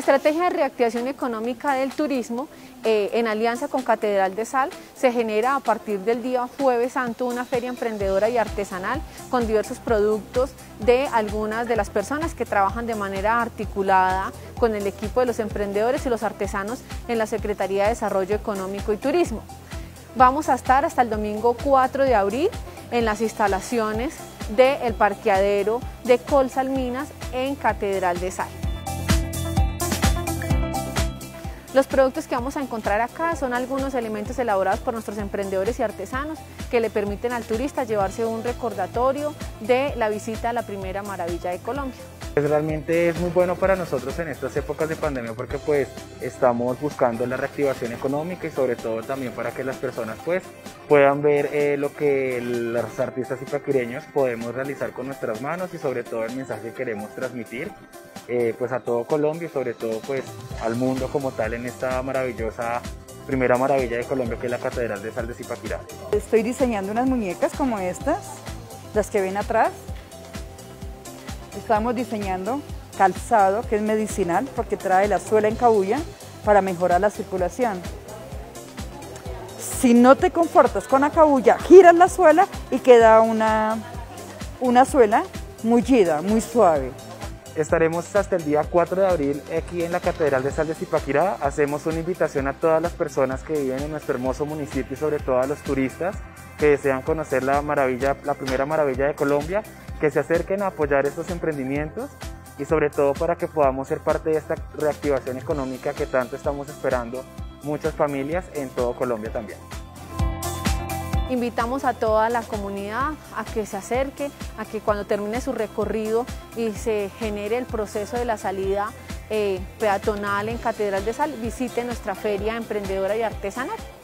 estrategia de reactivación económica del turismo, en alianza con Catedral de Sal, se genera a partir del día Jueves Santo una feria emprendedora y artesanal con diversos productos de algunas de las personas que trabajan de manera articulada con el equipo de los emprendedores y los artesanos en la Secretaría de Desarrollo Económico y Turismo. Vamos a estar hasta el domingo 4 de abril en las instalaciones del parqueadero de Colsalminas en Catedral de Sal. Los productos que vamos a encontrar acá son algunos elementos elaborados por nuestros emprendedores y artesanos que le permiten al turista llevarse un recordatorio de la visita a la primera maravilla de Colombia. Realmente es muy bueno para nosotros en estas épocas de pandemia porque pues estamos buscando la reactivación económica y sobre todo también para que las personas pues puedan ver lo que los artistas ipaquireños podemos realizar con nuestras manos y sobre todo el mensaje que queremos transmitir pues a todo Colombia y sobre todo pues al mundo como tal en esta maravillosa primera maravilla de Colombia que es la Catedral de Sal de Zipaquirá. Estoy diseñando unas muñecas como estas, las que ven atrás. Estamos diseñando calzado que es medicinal porque trae la suela en cabuya para mejorar la circulación. Si no te confortas con la cabuya, giras la suela y queda una suela mullida, muy suave. Estaremos hasta el día 4 de abril aquí en la Catedral de Sal de Zipaquirá. Hacemos una invitación a todas las personas que viven en nuestro hermoso municipio y sobre todo a los turistas que desean conocer la primera maravilla de Colombia, que se acerquen a apoyar estos emprendimientos y sobre todo para que podamos ser parte de esta reactivación económica que tanto estamos esperando muchas familias en todo Colombia también. Invitamos a toda la comunidad a que se acerque, a que cuando termine su recorrido y se genere el proceso de la salida peatonal en Catedral de Sal, visite nuestra feria emprendedora y artesanal.